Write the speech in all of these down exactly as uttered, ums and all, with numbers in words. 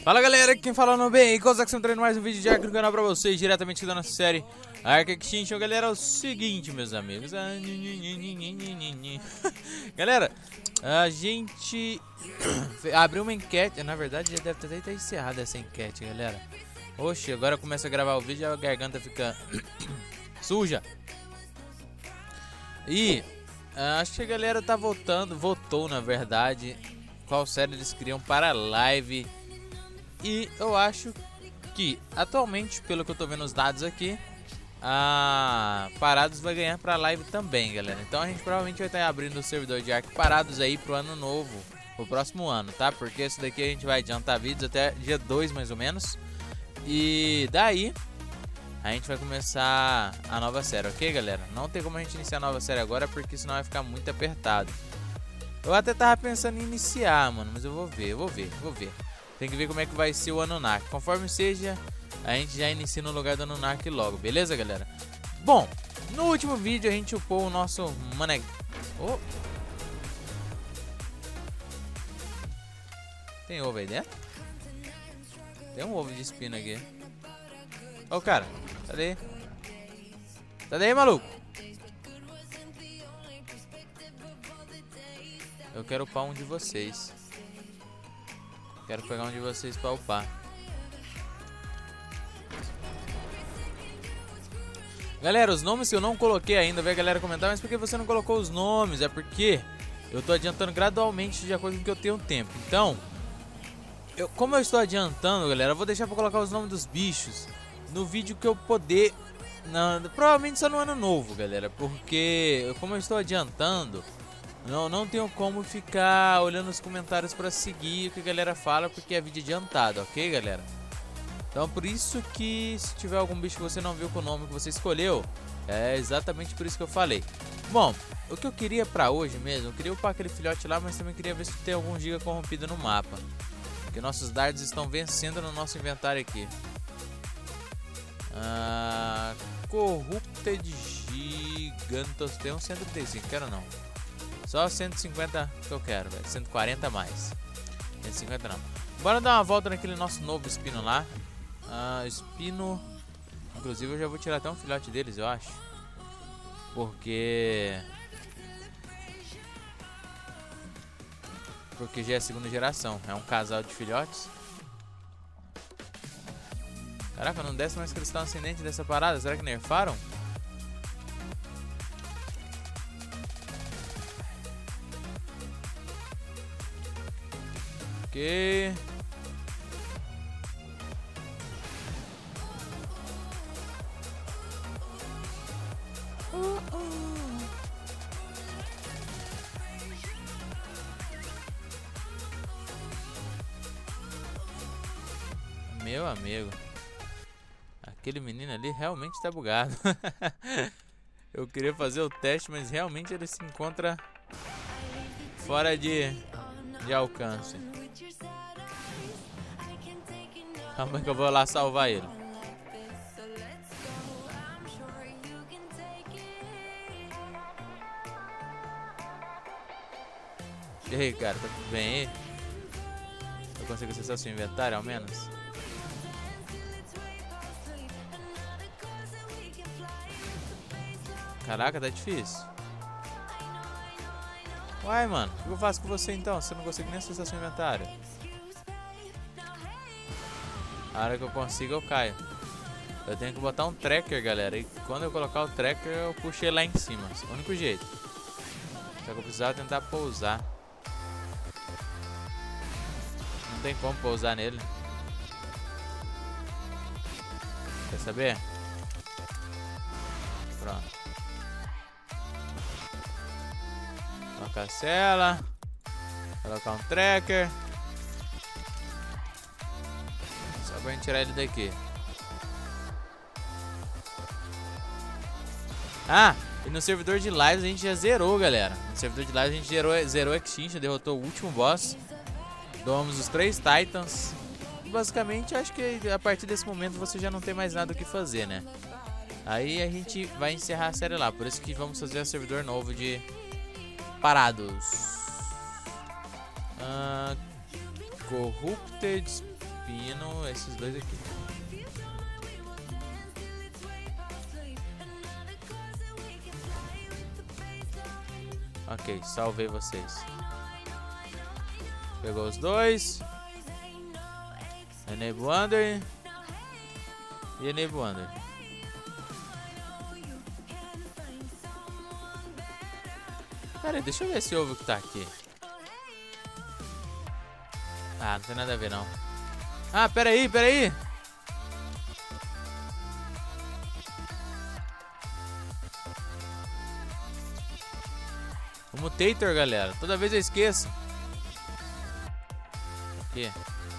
Fala galera, quem fala no bem, e Kozak sempre trazendo mais um vídeo de Ark no canal pra vocês, diretamente da nossa série Ark Extinction. Galera, é o seguinte, meus amigos. Galera, a gente abriu uma enquete, na verdade já deve ter até encerrado essa enquete, galera. Oxe, agora eu começo a gravar o vídeo e a garganta fica suja. E uh, acho que a galera tá votando, votou na verdade, qual série eles criam para live. E eu acho que atualmente, pelo que eu tô vendo os dados aqui, a Parados vai ganhar pra live também, galera. Então a gente provavelmente vai estar abrindo o servidor de Ark Parados aí pro ano novo, pro próximo ano, tá? Porque esse daqui a gente vai adiantar vídeos até dia dois mais ou menos. E daí a gente vai começar a nova série, ok, galera? Não tem como a gente iniciar a nova série agora, porque senão vai ficar muito apertado. Eu até tava pensando em iniciar, mano, mas eu vou ver, eu vou ver, vou ver. Tem que ver como é que vai ser o Anunnaki. Conforme seja, a gente já inicia no lugar do Anunnaki logo, beleza, galera? Bom, no último vídeo a gente upou o nosso mané... Oh. Tem ovo aí dentro? Tem um ovo de espina aqui. Ô, oh, cara, cadê? Tá daí, maluco? Eu quero upar um de vocês. Quero pegar um de vocês pra upar. Galera, os nomes que eu não coloquei ainda, vai a galera comentar, mas por que você não colocou os nomes? É porque eu tô adiantando gradualmente de acordo com que eu tenho tempo. Então, eu, como eu estou adiantando, galera, eu vou deixar pra colocar os nomes dos bichos no vídeo que eu poder, na, provavelmente só no ano novo, galera. Porque como eu estou adiantando, Não, não tenho como ficar olhando os comentários pra seguir o que a galera fala, porque é vídeo adiantado, ok, galera? Então por isso que se tiver algum bicho que você não viu com o nome que você escolheu, é exatamente por isso que eu falei. Bom, o que eu queria pra hoje mesmo, eu queria upar aquele filhote lá, mas também queria ver se tem algum giga corrompido no mapa. Porque nossos dardos estão vencendo no nosso inventário aqui. Ah, Corrupted Gigantos, tem um cento e trinta e cinco, quero não. Só cento e cinquenta que eu quero, velho. cento e quarenta a mais. cento e cinquenta não. Bora dar uma volta naquele nosso novo espino lá. Ah, espino. Inclusive eu já vou tirar até um filhote deles, eu acho. Porque... Porque já é a segunda geração. É um casal de filhotes. Caraca, não desce mais cristal ascendente dessa parada. Será que nerfaram? Ok. Uh, uh. Meu amigo, aquele menino ali realmente tá bugado. Eu queria fazer o teste, mas realmente ele se encontra fora de, de alcance. Calma que eu vou lá salvar ele. E aí, cara, tá tudo bem aí? Eu consigo acessar seu inventário ao menos? Caraca, tá difícil. Uai, mano, o que eu faço com você então? Você não consegue nem acessar seu inventário. A hora que eu consigo eu caio. Eu tenho que botar um tracker, galera. E quando eu colocar o tracker eu puxo ele lá em cima. Esse é o único jeito. Só que eu precisava tentar pousar. Não tem como pousar nele. Quer saber? Pronto. Colocar a cela. Colocar um tracker. Só pra gente tirar ele daqui. Ah, e no servidor de lives a gente já zerou, galera. No servidor de lives a gente zerou, zerou Extinction, derrotou o último boss. Domamos os três Titans. E basicamente acho que a partir desse momento você já não tem mais nada o que fazer, né? Aí a gente vai encerrar a série lá. Por isso que vamos fazer um servidor novo de Parados. Ah, Corrupted espino esses dois aqui. Ok, salvei vocês. Pegou os dois. Enable Wonder. E Enable Wonder. Pera aí, deixa eu ver esse ovo que tá aqui. Ah, não tem nada a ver não. Ah, pera aí, pera aí. O Mutator, galera. Toda vez eu esqueço. Aqui.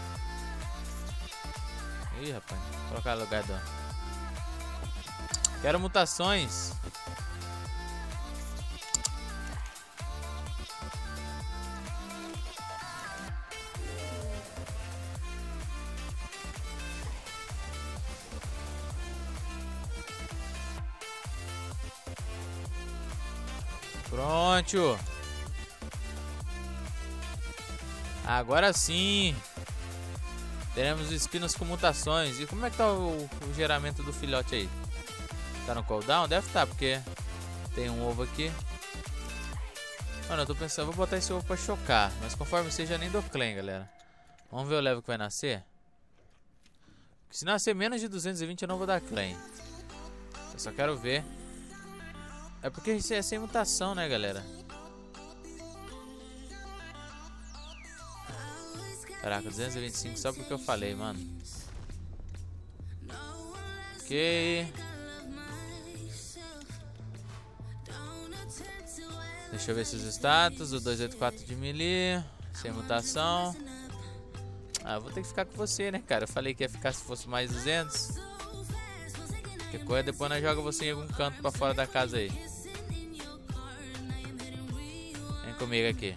Ih, rapaz. Vou colocar no lugar do... Quero mutações. Pronto. Agora sim. Teremos espinos com mutações. E como é que tá o, o geramento do filhote aí? Tá no cooldown? Deve estar, porque tem um ovo aqui. Mano, eu tô pensando, vou botar esse ovo pra chocar. Mas conforme seja, nem do clã, galera. Vamos ver o level que vai nascer. Se nascer menos de duzentos e vinte, eu não vou dar clã. Eu só quero ver. É porque isso é sem mutação, né, galera? Caraca, duzentos e vinte e cinco só porque eu falei, mano. Ok. Deixa eu ver esses status. O duzentos e oitenta e quatro de melee. Sem mutação. Ah, eu vou ter que ficar com você, né, cara? Eu falei que ia ficar se fosse mais duzentos. Qualquer coisa, depois nós jogamos você em algum canto pra fora da casa aí. Vem comigo aqui.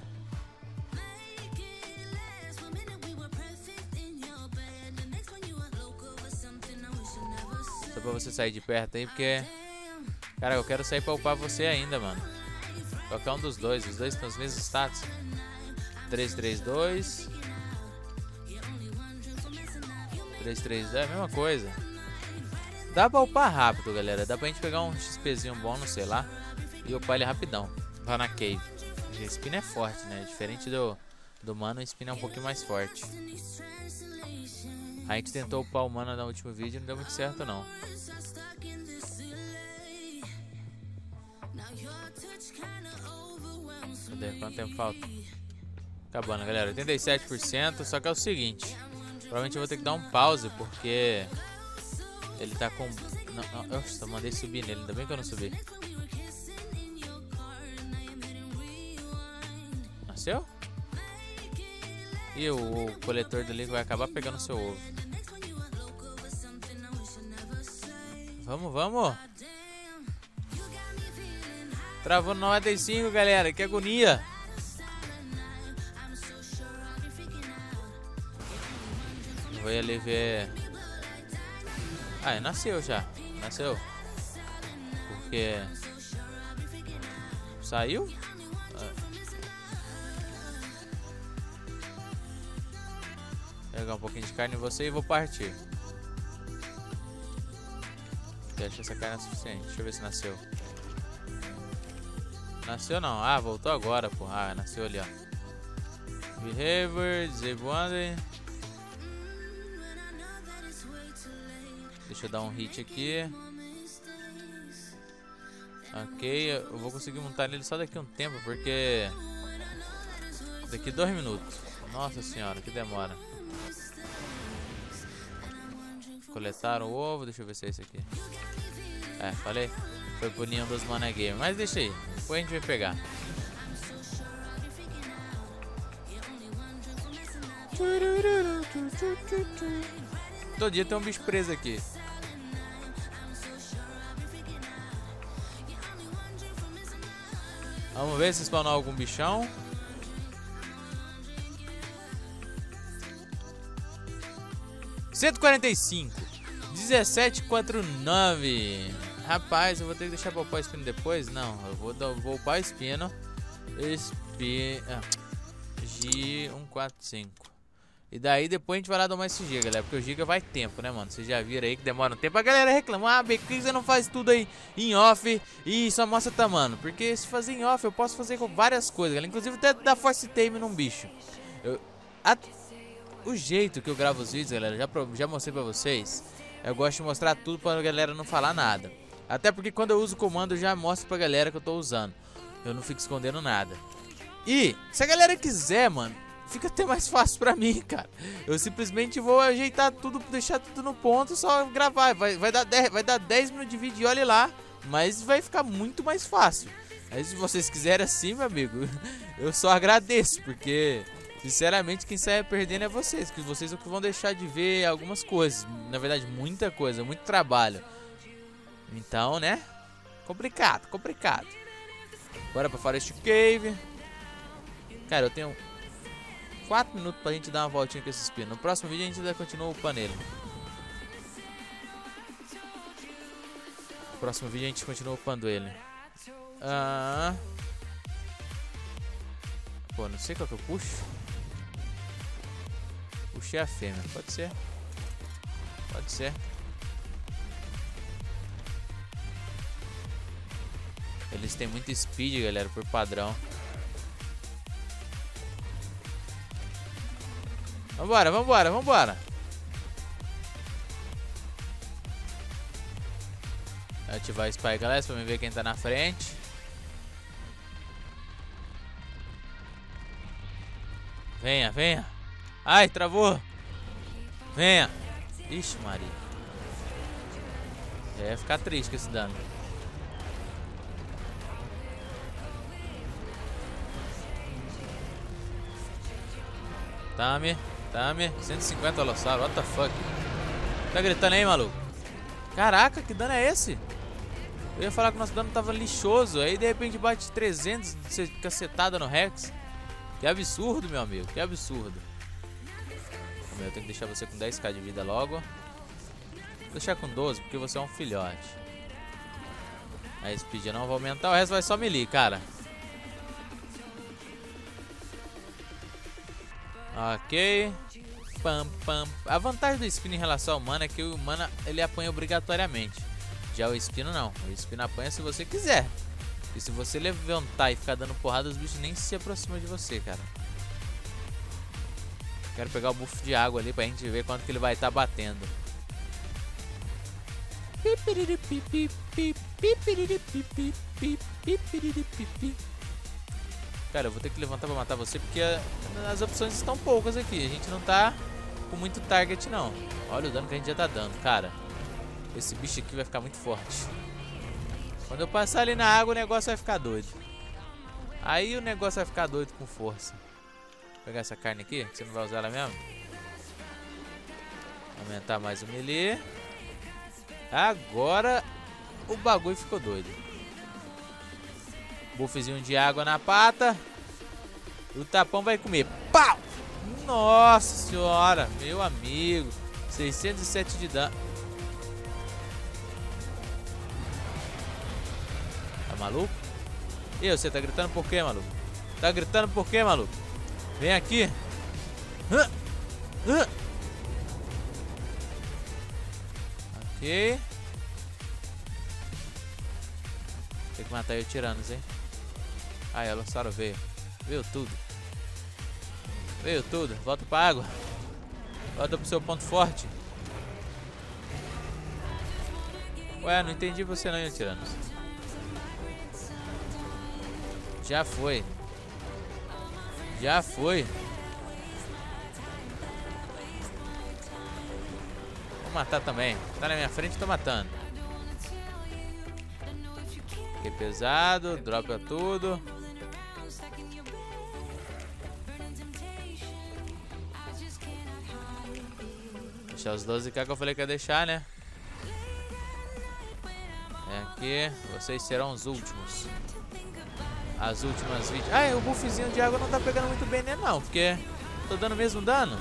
Só pra você sair de perto aí, porque... Cara, eu quero sair pra upar você ainda, mano. Qualquer um dos dois. Os dois estão os mesmos status. três três dois. três três dois é a mesma coisa. Dá pra upar rápido, galera. Dá pra gente pegar um XPzinho bom, não sei lá. E upar ele rapidão. Lá na cave. O spin é forte, né? Diferente do, do Mano, o spin é um pouquinho mais forte. A gente tentou upar o Mano no último vídeo e não deu muito certo, não. Cadê? Quanto tempo falta? Acabando, galera. oitenta e sete por cento. Só que é o seguinte. Provavelmente eu vou ter que dar um pause, porque... Ele tá com... Não, não, eu mandei subir nele. Ainda bem que eu não subi. Nasceu? E o, o coletor do líquido vai acabar pegando seu ovo. Vamos, vamos. Travou no noventa e cinco, galera. Que agonia. Vou ali ver... Ah, nasceu já. Nasceu. Porque... Saiu? Ah. Vou pegar um pouquinho de carne em você e vou partir. Acho que essa carne é suficiente. Deixa eu ver se nasceu. Nasceu não. Ah, voltou agora, pô. Ah, nasceu ali, ó. Behavior, Disable Wonder. Deixa eu dar um hit aqui. Ok, eu vou conseguir montar nele só daqui a um tempo, porque... Daqui dois minutos. Nossa senhora, que demora. Coletaram o ovo, deixa eu ver se é esse aqui. É, falei. Foi pro ninho dos Mana Game. Mas deixa aí, depois a gente vai pegar. Todo dia tem um bicho preso aqui. Vamos ver se spawnar algum bichão. cento e quarenta e cinco. dezessete quarenta e nove. Rapaz, eu vou ter que deixar pra upar o espino depois? Não, eu vou, vou upar o espino. Espino. G cento e quarenta e cinco. E daí depois a gente vai lá dar uma S G, galera. Porque o Giga vai tempo, né, mano? Vocês já viram aí que demora um tempo. A galera reclama, ah, B, por que você não faz tudo aí em off e só mostra tamanho? Porque se fazer em off eu posso fazer com várias coisas, galera. Inclusive até dar force tame num bicho. Eu, a, o jeito que eu gravo os vídeos, galera, já, já mostrei pra vocês. Eu gosto de mostrar tudo pra galera não falar nada. Até porque quando eu uso o comando eu já mostro pra galera que eu tô usando. Eu não fico escondendo nada. E se a galera quiser, mano, fica até mais fácil pra mim, cara. Eu simplesmente vou ajeitar tudo, deixar tudo no ponto, só gravar. Vai, vai, dar, dez, vai dar dez minutos de vídeo e olha lá. Mas vai ficar muito mais fácil. Aí se vocês quiserem assim, meu amigo, eu só agradeço. Porque, sinceramente, quem sai perdendo é vocês. Que vocês é que vão deixar de ver algumas coisas. Na verdade, muita coisa, muito trabalho. Então, né? Complicado, complicado. Bora pra Forest Cave. Cara, eu tenho quatro minutos pra gente dar uma voltinha com esse espino. No próximo vídeo a gente ainda continua upando ele. No próximo vídeo a gente continua upando ele. Ah... Pô, não sei qual que eu puxo. Puxei a fêmea, pode ser. Pode ser. Eles têm muito speed, galera, por padrão. Vambora, vambora, vambora. Ativar Spy Glass pra me ver quem tá na frente. Venha, venha. Ai, travou. Venha. Ixi, Maria. Já ia ficar triste com esse dano. Tame, tame. cento e cinquenta Alossauro, what the fuck. Tá gritando aí, maluco? Caraca, que dano é esse? Eu ia falar que o nosso dano tava lixoso. Aí de repente bate trezentos cacetada no Rex. Que absurdo, meu amigo, que absurdo. Eu tenho que deixar você com dez k de vida logo. Vou deixar com doze porque você é um filhote. A speed eu não vou aumentar, o resto vai só melee, cara. Ok. Pam, pam. A vantagem do Espino em relação ao Mana é que o Mana ele apanha obrigatoriamente. Já o Espino não. O Espino apanha se você quiser. E se você levantar e ficar dando porrada, os bichos nem se aproximam de você, cara. Quero pegar o buff de água ali pra gente ver quanto que ele vai estar tá batendo. Cara, eu vou ter que levantar pra matar você porque as opções estão poucas aqui. A gente não tá com muito target, não. Olha o dano que a gente já tá dando, cara. Esse bicho aqui vai ficar muito forte. Quando eu passar ali na água, o negócio vai ficar doido. Aí o negócio vai ficar doido com força. Vou pegar essa carne aqui, que você não vai usar ela mesmo. Aumentar mais o melee. Agora o bagulho ficou doido. Buffzinho de água na pata. O tapão vai comer. Pau! Nossa senhora, meu amigo. seiscentos e sete de dano. Tá maluco? E você tá gritando por quê, maluco? Tá gritando por quê, maluco? Vem aqui. Uh, uh. Ok. Tem que matar eu tiranos, hein? Ai, a Alossauro veio. Veio tudo. Veio tudo. Volta pra água. Volta pro seu ponto forte. Ué, não entendi você não, tiranos. Já foi. Já foi. Vou matar também. Tá na minha frente, tô matando. Fiquei pesado, dropa tudo. Deixar os doze k que eu falei que ia deixar, né? É aqui. Vocês serão os últimos. As últimas vídeos. Ah, o buffzinho de água não tá pegando muito bem, né? Não, porque tô dando o mesmo dano.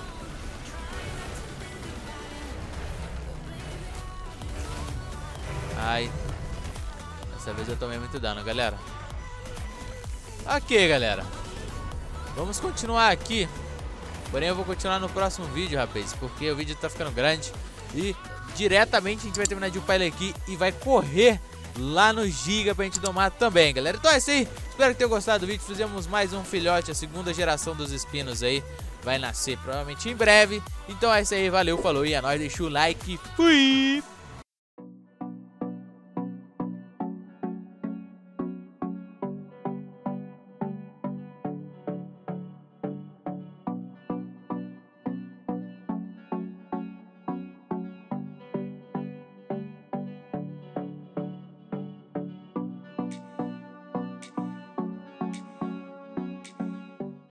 Ai. Dessa vez eu tomei muito dano, galera. Ok, galera. Vamos continuar aqui Porém eu vou continuar no próximo vídeo, rapaz, porque o vídeo tá ficando grande. E diretamente a gente vai terminar de upar ele aqui e vai correr lá no Giga pra gente domar também, galera. Então é isso aí, espero que tenham gostado do vídeo. Fizemos mais um filhote, a segunda geração dos espinos aí vai nascer provavelmente em breve. Então é isso aí, valeu, falou e é nóis, deixa o like, fui!